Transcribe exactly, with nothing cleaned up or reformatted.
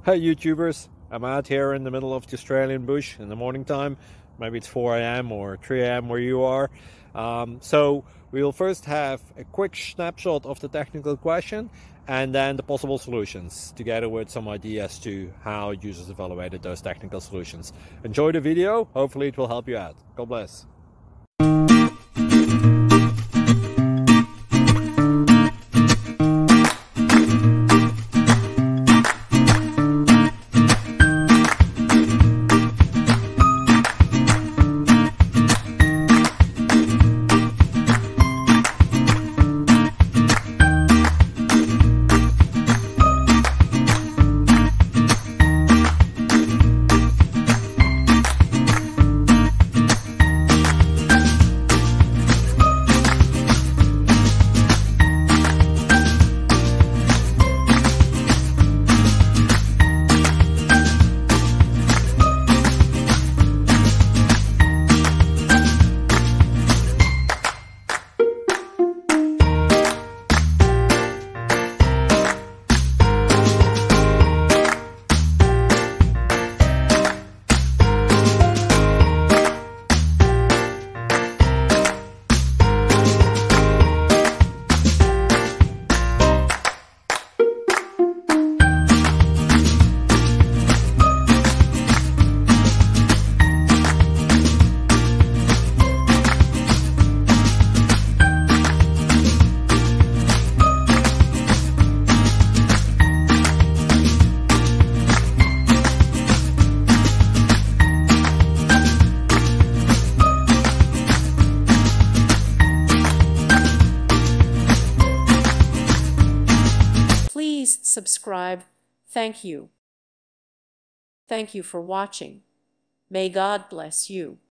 Hey YouTubers, I'm out here in the middle of the Australian bush in the morning time. Maybe it's four A M or three A M where you are. Um, so we'll first have a quick snapshot of the technical question and then the possible solutions, together with some ideas to how users evaluated those technical solutions. Enjoy the video, hopefully it will help you out. God bless. Please subscribe. Thank you. Thank you for watching. May God bless you.